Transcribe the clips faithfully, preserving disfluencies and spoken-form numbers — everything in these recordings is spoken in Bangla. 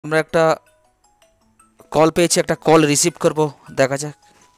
আমরা একটা কল পেয়েছি, একটা কল রিসিভ করব, দেখা যাক।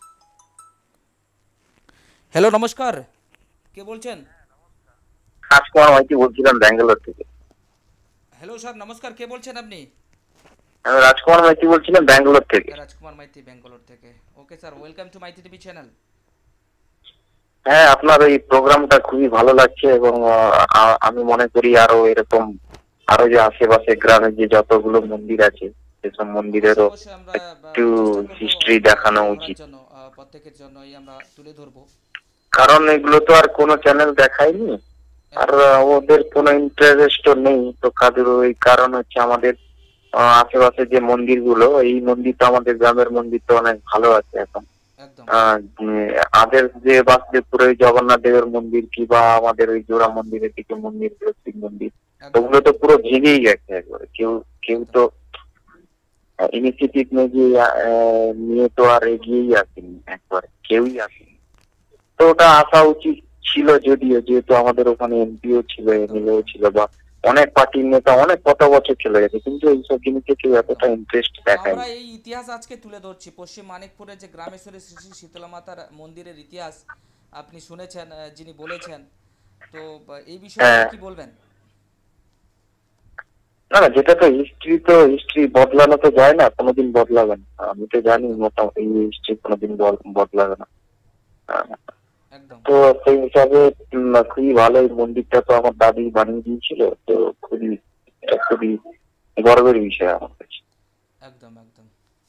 হ্যালো, নমস্কার, কে বলছেন? রাজকুমার মাইতি বলছিলাম ব্যাঙ্গালোর থেকে। হ্যালো স্যার, নমস্কার, কে বলছেন আপনি? আমি রাজকুমার মাইতি বলছিলাম ব্যাঙ্গালোর থেকে। রাজকুমার মাইতি, ব্যাঙ্গালোর থেকে। Okay sir, welcome to Maiti TV channel. হ্যাঁ, আপনার এই প্রোগ্রামটা খুবই ভালো লাগছে এবং আহ, আমি মনে করি আরো এরকম আরো যে আশেপাশে গ্রামে যে যতগুলো মন্দির আছে সেসব অবশ্যই মন্দিরেরও অবশ্যই আমরা বা, একটু চেষ্টা করব হিস্ট্রি আহ, দেখানো তুলে ধরার উচিত। জন্য, আহ, প্রত্যেকের জন্যই আমরা তুলে ধরব। কারণ এগুলো তো আর কোনো চ্যানেল দেখায়নি, আর একদম আহ, ওদের কোনো ইন্টারেস্টও নেই, তো কাদের ওই কারণ হচ্ছে আমাদের আহ, আশেপাশে যে মন্দিরগুলো, এই মন্দির তো আমাদের গ্রামের মন্দির তো অনেক ভালো আছে এখন। একদম আহ, উম, আদের যে বাসুদেবপুরে ওই জগন্নাথ দেবের মন্দির কিংবা আমাদের ওই জোড়া মন্দিরের দিকে মন্দির, শিব মন্দির, একদম ওগুলো তো পুরো ভেঙেই গেছে একবারে। কেউ কেউ একদম তো ইনিশিয়েটিভ নিয়ে আহ, নিয়ে তো আর এগিয়েই আসেনি, একবারে কেউই আসেনি। তো ওটা আসা উচিত ছিল, যদিও যেহেতু আমাদের ওখানে এমপিও ছিল, একদম এমএলএও একদম ছিল, বা অনেক পার্টির নেতা অনেক কত বছর চলে গেছে, কিন্তু এইসব জিনিসে কেউ একদম এতটা ইন্টারেস্ট তো আমরা দেখায়নি। এই ইতিহাস আজকে তুলে ধরছি, পশ্চিম মানিকপুরের যে গ্রামেশ্বরী শ্রী শ্রী শীতলা মাতার মন্দিরের ইতিহাস আপনি শুনেছেন, আহ, যিনি বলেছেন। তো বা, এই বিষয়ে আপনি হ্যাঁ, কি বলবেন? না না, যেটা তো হিস্ট্রি, তো হিস্ট্রি বদলানো তো যায় না, কোনোদিন বদলাবে না। আমি তো জানি একদম মোটামুটি হিস্ট্রি কোনোদিন বল- বদলাবে না। আহ, একদম তো সেই হিসাবে উম, খুবই ভালো, এই মন্দিরটা তো আমার দাদি বানিয়ে দিয়েছিল, তো খুবই এটা খুবই গর্বের বিষয় আমার কাছে। একদম একদম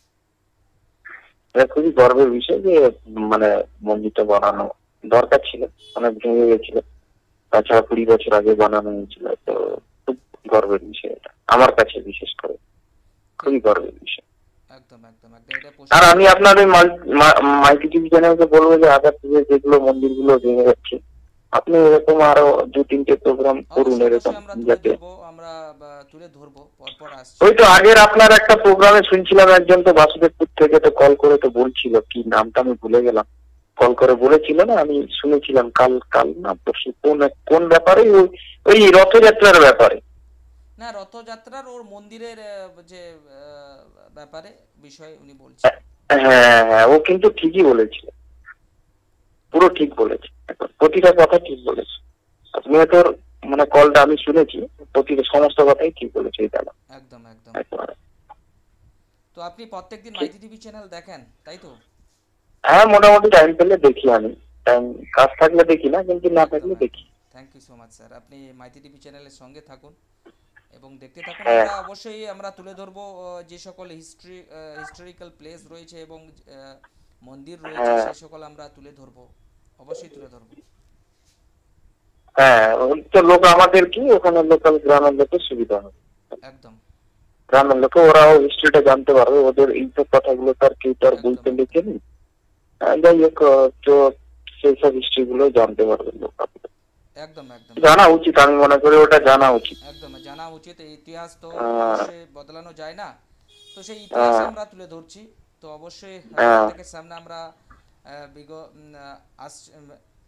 এটা খুবই গর্বের বিষয় যে উম, মানে মন্দিরটা বানানো দরকার ছিল, অনেক ভেঙে গেছিল, তাছাড়া কুড়ি বছর আগে বানানো হয়েছিল, তো একদম খুব গর্বের বিষয় এটা আমার কাছে, বিশেষ করে ঠিক। খুবই গর্বের বিষয়। একদম একদম একদম এটা আর পশ্চিম আমি আপনার ওই মাইটি টিভি চ্যানেলকে বলবো যে আগার থেকে যেগুলো মন্দিরগুলো ভেঙে যাচ্ছে, আপনি এরকম আরো দু তিনটে প্রোগ্রাম করুন অবশ্যই এরকম, অবশ্যই আমরা তুলে যাতে ধরবো, আমরা বা, তুলে ধরবো, পরপর আসছে। ওই তো আগের আপনার একটা প্রোগ্রামে শুনছিলাম একজন তো বাসুদেবপুর থেকে তো কল করে তো বলছিল, কি নামটা আমি ভুলে গেলাম, কল করে বলেছিল না, আমি শুনেছিলাম কাল কাল না পরশু, কোন কোন ব্যাপারে, ওই ওই রথযাত্রার ব্যাপারে। না, রথযাত্রার ওর মন্দিরের আহ, যে আহ, ব্যাপারে বিষয়ে উনি বলছেন। হ্যাঁ হ্যাঁ, ও কিন্তু ঠিকই বলেছিল, পুরো ঠিক বলেছে, প্রতিটা কথা ঠিক বলেছে। আপনি তোর মানে কলটা আমি শুনেছি, প্রতিটা সমস্ত কথাই ঠিক বলেছে এই দাদা, একদম একদম একেবারে তো আপনি প্রত্যেকদিন ঠিক। মাইতি টিভি চ্যানেল দেখেন, তাই তো? হ্যাঁ, মোটামুটি টাইম পেলে দেখি আমি, টাইম কাজ থাকলে দেখি না, কিন্তু না একদম থাকলে একদম দেখি। Thank you so much sir, আপনি মাইতি টিভি চ্যানেলের সঙ্গে থাকুন এবং দেখতে থাকুন। হ্যাঁ আমরা অবশ্যই আমরা তুলে ধরবো আহ, যে সকল হিস্ট্রি হিস্টোরিক্যাল প্লেস রয়েছে এবং আহ, মন্দির রয়েছে, হ্যাঁ সেই সকল আমরা তুলে ধরবো, অবশ্যই তুলে ধরবো। হ্যাঁ, ওই তো লোক আমাদের কি ওখানে লোকাল গ্রামের লোকের সুবিধা হবে, একদম গ্রামের লোকে ওরাও হিস্ট্রিটা জানতে পারবে, ওদের এইসব কথাগুলো তো আর কেউ তো আর একদম বলতে একদম লিখেনি। আহ, যাই হোক, আহ, তো সেই সব হিস্ট্রি গুলো জানতে পারবে লোক, একদম একদম জানা একদম উচিত, আমি মনে করি ওটা জানা উচিত। একদম জানা উচিত, এই ইতিহাস তো আহ, অবশ্যই বদলানো যায় না। তো সেই ইতিহাস আহ, আমরা তুলে ধরছি। তো অবশ্যই আহ, আহ, প্রত্যেকের সামনে আমরা আহ, বিগ উম, আহ, আস- উম,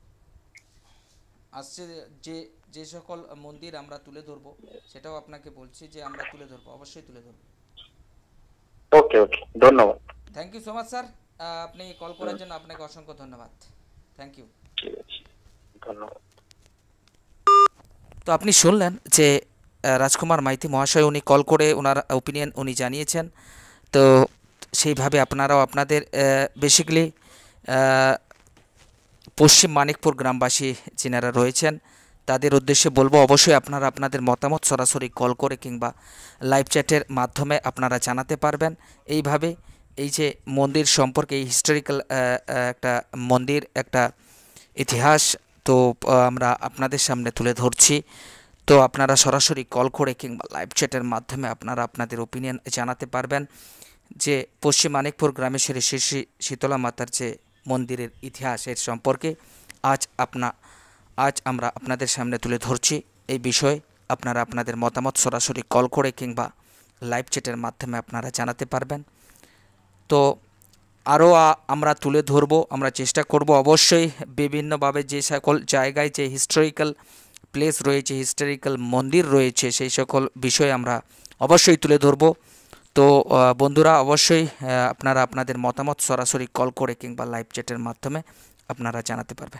আসছে যে যে সকল মন্দির আমরা তুলে ধরবো, সেটাও আপনাকে বলছি যে আমরা তুলে ধরবো, অবশ্যই তুলে ধরবো। ওকে ওকে, ধন্যবাদ। Thank you so much sir, আপনি কল হুম, করার জন্য আপনাকে অসংখ্য ধন্যবাদ। Thank you. ঠিক আছে, ধন্যবাদ। তো আপনি শুনলেন যে আহ, রাজকুমার মাইতি মহাশয় উনি কল করে ওনার ওপিনিয়ন উনি জানিয়েছেন। তো সেইভাবে আপনারাও আপনাদের বেসিক্যালি পশ্চিম মানিকপুর গ্রামবাসী যিনারা রয়েছেন তাদের উদ্দেশ্যে বলবো, অবশ্যই আপনারা আপনাদের মতামত সরাসরি কল করে কিংবা লাইভ চ্যাটের মাধ্যমে আপনারা জানাতে পারবেন। এইভাবে এই যে মন্দির সম্পর্কে, এই হিস্টোরিক্যাল একটা মন্দির, একটা ইতিহাস, তো আহ, আমরা আপনাদের সামনে তুলে ধরছি। তো আপনারা সরাসরি কল করে কিংবা লাইভ চ্যাটের মাধ্যমে আপনারা আপনাদের ওপিনিয়ন জানাতে পারবেন যে পশ্চিম মানিকপুর গ্রামে শ্রী শ্রী শ্রী শীতলা মাতার যে মন্দিরের ইতিহাসের সম্পর্কে আজ আপনা আজ আমরা আপনাদের সামনে তুলে ধরছি। এই বিষয়ে আপনারা আপনাদের মতামত সরাসরি কল করে কিংবা লাইভ চ্যাটের মাধ্যমে আপনারা জানাতে পারবেন। তো আরও আমরা তুলে ধরব, আমরা চেষ্টা করব অবশ্যই বিভিন্নভাবে যে সকল জায়গায় যে হিস্টোরিক্যাল প্লেস রয়েছে, হিস্টোরিক্যাল মন্দির রয়েছে, সেই সকল বিষয়ে আমরা অবশ্যই তুলে ধরব। তো আহ, বন্ধুরা অবশ্যই আহ, আপনারা আপনাদের মতামত সরাসরি কল করে কিংবা লাইভ চ্যাটের মাধ্যমে আপনারা জানাতে পারবেন।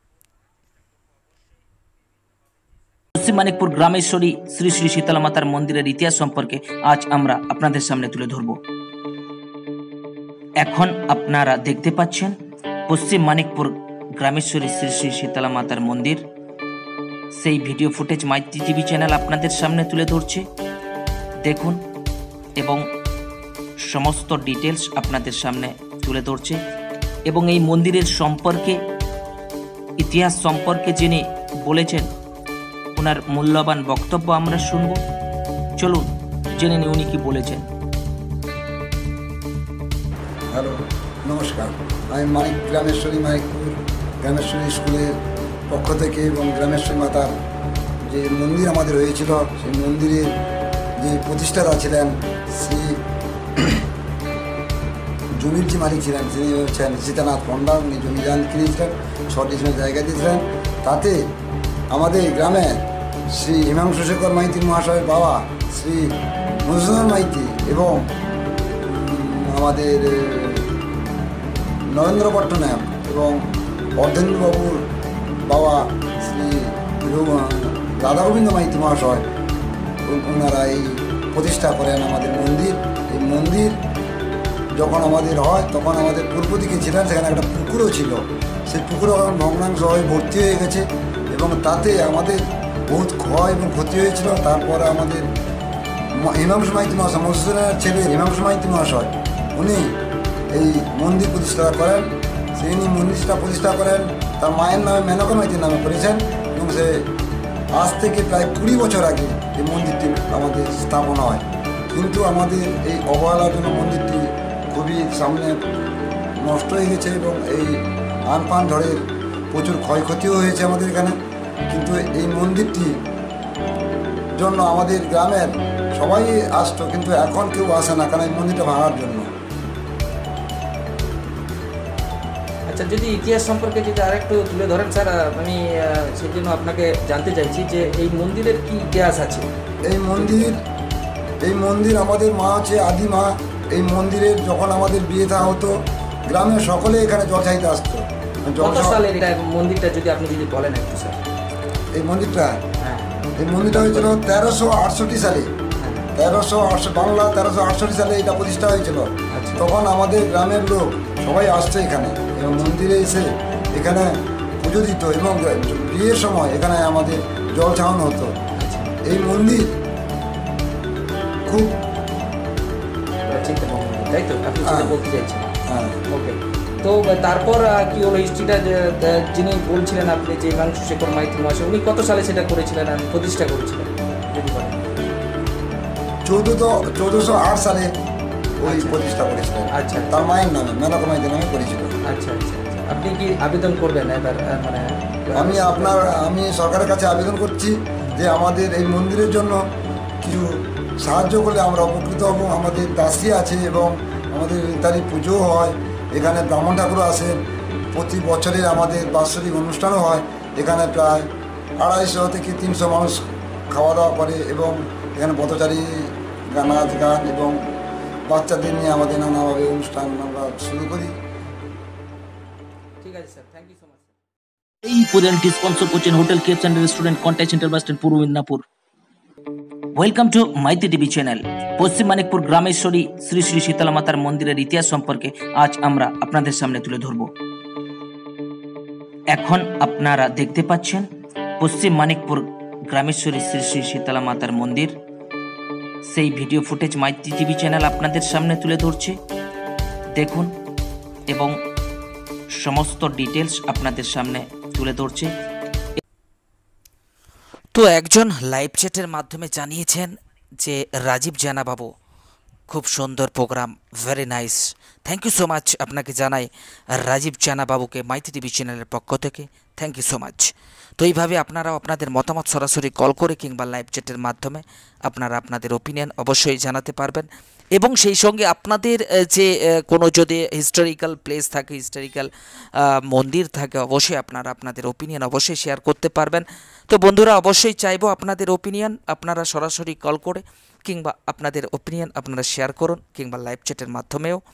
পশ্চিম মানিকপুর গ্রামেশ্বরী শ্রী শ্রী শীতলা মাতার মন্দিরের ইতিহাস সম্পর্কে আজ আমরা আপনাদের সামনে তুলে ধরব। এখন আপনারা দেখতে পাচ্ছেন পশ্চিম মানিকপুর গ্রামেশ্বরী শ্রী শ্রী শীতলা মাতার মন্দির। সেই video footage Maiti TV channel আপনাদের সামনে তুলে ধরছে, দেখুন এবং সমস্ত ডিটেলস আপনাদের সামনে তুলে ধরছে এবং এই মন্দিরের সম্পর্কে ইতিহাস সম্পর্কে যিনি বলেছেন ওনার মূল্যবান বক্তব্য আমরা শুনব। চলুন জেনে নিই উনি কি বলেছেন। হ্যালো, নমস্কার। আমি মানিক গ্রামেশ্বরী মানিকপুর গ্রামেশ্বরী স্কুলের পক্ষ থেকে এবং গ্রামেশ্বরী মাতার যে মন্দির আমাদের হয়েছিল সেই মন্দিরের যে প্রতিষ্ঠাতা ছিলেন শ্রী জমির যে মালিক ছিলেন তিনি হচ্ছেন সীতানাথ পণ্ডা। উনি জমি যান কিনেছিলেন, ছটি জনের জায়গা দিয়েছিলেন। তাতে আমাদের গ্রামে শ্রী হিমাংশু শেখর মাইতি মহাশয়ের বাবা শ্রী মধুসূদন মাইতি এবং আমাদের নরেন্দ্র পট্টনায়ক এবং অর্ধেন্দ্রবাবুর বাবা শ্রী রাধা গোবিন্দ মাইতি মহাশয় ওনারা এই প্রতিষ্ঠা করেন আমাদের মন্দির। এই মন্দির যখন আমাদের হয় তখন আমাদের পূর্ব দিকে ছিলেন, সেখানে একটা পুকুরও ছিল। সেই পুকুরও এখন ভগ্নাংশ হয়ে ভর্তি হয়ে গেছে এবং তাতে আমাদের বহুত ক্ষয় এবং ক্ষতি হয়েছিল। তারপরে আমাদের হিমাংশু মাইতি মহাশয়, মধুসূদনের ছেলে হিমাংশু মাইতি মহাশয়, উনি এই মন্দির প্রতিষ্ঠা করেন। সেই উনি মন্দিরটা প্রতিষ্ঠা করেন তার মায়ের নামে মেনকা মাইতির নামে করেছেন এবং সে আজ থেকে প্রায় কুড়ি বছর আগে এই মন্দিরটি আমাদের স্থাপনা হয়। কিন্তু আমাদের এই অবহেলার জন্য মন্দিরটি খুবই সামনে নষ্ট হয়ে গেছে এবং এই আমফান ঝড়ের প্রচুর ক্ষয়ক্ষতিও হয়েছে আমাদের এখানে। কিন্তু এই মন্দিরটি জন্য আমাদের গ্রামের সবাই আসতো, কিন্তু এখন কেউ আসে না, কারণ এই মন্দিরটা ভাঙার জন্য। আচ্ছা, যদি ইতিহাস সম্পর্কে যদি আরেকটু তুলে ধরেন স্যার, আমি সেই জন্য আপনাকে জানতে চাইছি যে এই মন্দিরের কি ইতিহাস আছে। এই মন্দির এই মন্দির আমাদের মা হচ্ছে আদি মা। এই মন্দিরের যখন আমাদের বিয়ে থা হতো গ্রামের সকলে এখানে জল চাইতে আসতো। কত সালের এটা মন্দিরটা যদি আপনি যদি বলেন একটু স্যার। এই মন্দিরটা হ্যাঁ এই মন্দিরটা হয়েছিল তেরোশো আটষট্টি সালে। তেরোশো আটশো বাংলা তেরোশো আটষট্টি সালে এটা প্রতিষ্ঠা হয়েছিল। তখন আমাদের গ্রামের লোক সবাই আসতো এখানে এবং মন্দিরে এসে এখানে পুজো দিত এবং বিয়ের সময় এখানে আমাদের জল চাওয়ানো হতো। এই মন্দির খুব তাই তো আপনি হ্যাঁ। বলতে চাইছেন। হ্যাঁ, ওকে, তো তারপর কি হলো হিস্ট্রিটা, যিনি বলছিলেন আপনি যে হিমাংশু শেখর মাইতি মহাশয়, উনি কত সালে সেটা করেছিলেন আর প্রতিষ্ঠা করেছিলেন যদি বলেন। চৌদ্দশো চৌদ্দশো আট সালে ওই প্রতিষ্ঠা করেছিলেন। আচ্ছা, তার মায়ের নামে মেনকা মাইতির নামে করেছিল। আচ্ছা আচ্ছা আচ্ছা আপনি কি আবেদন করবেন এবার, মানে আমি আপনার আমি সরকারের কাছে আবেদন করছি যে আমাদের এই মন্দিরের জন্য কিছু সাহায্য করলে আমরা উপকৃত হব। আমাদের দাসী আছে এবং আমাদের ইত্যাদি পুজো হয়, এখানে ব্রাহ্মণ ঠাকুর আসেন, প্রতি বছরে আমাদের বাৎসরিক অনুষ্ঠানও হয়। এখানে প্রায় আড়াইশো থেকে তিনশো মানুষ খাওয়া দাওয়া করে এবং এখানে পথচারী নাচ গান এবং বাচ্চাদের নিয়ে আমাদের নানাভাবে অনুষ্ঠান আমরা শুরু করি। ঠিক আছে স্যার, থ্যাংক ইউ সো মাচ। এই প্রোগ্রামটি স্পন্সর করছেন হোটেল কেপস and restaurant, contact centre, bus stand, পূর্ব Midnapur. Welcome to Maiti TV channel. পশ্চিম মানিকপুর গ্রামেশ্বরী শ্রী শ্রী শীতলা মাতার মন্দিরের ইতিহাস সম্পর্কে আজ আমরা আপনাদের সামনে তুলে ধরব। এখন আপনারা দেখতে পাচ্ছেন পশ্চিম মানিকপুর গ্রামেশ্বরী শ্রী শ্রী শীতলা মাতার মন্দির। সেই video footage Maiti TV channel আপনাদের সামনে তুলে ধরছে, দেখুন এবং সমস্ত ডিটেলস আপনাদের সামনে তুলে ধরছে। তো একজন লাইভ চ্যাটের মাধ্যমে জানিয়েছেন যে রাজীব জানা বাবু, খুব সুন্দর programme, very nice, thank you so much. আপনাকে জানাই রাজীব জানা বাবুকে মাইতি টিভি চ্যানেলের পক্ষ থেকে থ্যাংক ইউ সো মাচ। তো এইভাবে আপনারাও আপনাদের মতামত সরাসরি কল করে কিংবা লাইভ চ্যাটের মাধ্যমে আপনারা আপনাদের ওপিনিয়ন অবশ্যই জানাতে পারবেন এবং সেই সঙ্গে আপনাদের আহ, যে আহ, কোনো যদি হিস্টোরিক্যাল প্লেস থাকে, হিস্টোরিক্যাল মন্দির থাকে, অবশ্যই আপনারা আপনাদের ওপিনিয়ন অবশ্যই শেয়ার করতে পারবেন। তো বন্ধুরা, অবশ্যই চাইবো আপনাদের ওপিনিয়ন আপনারা সরাসরি কল করে কিংবা আপনাদের ওপিনিয়ন আপনারা শেয়ার করুন কিংবা লাইভ চ্যাটের মাধ্যমেও।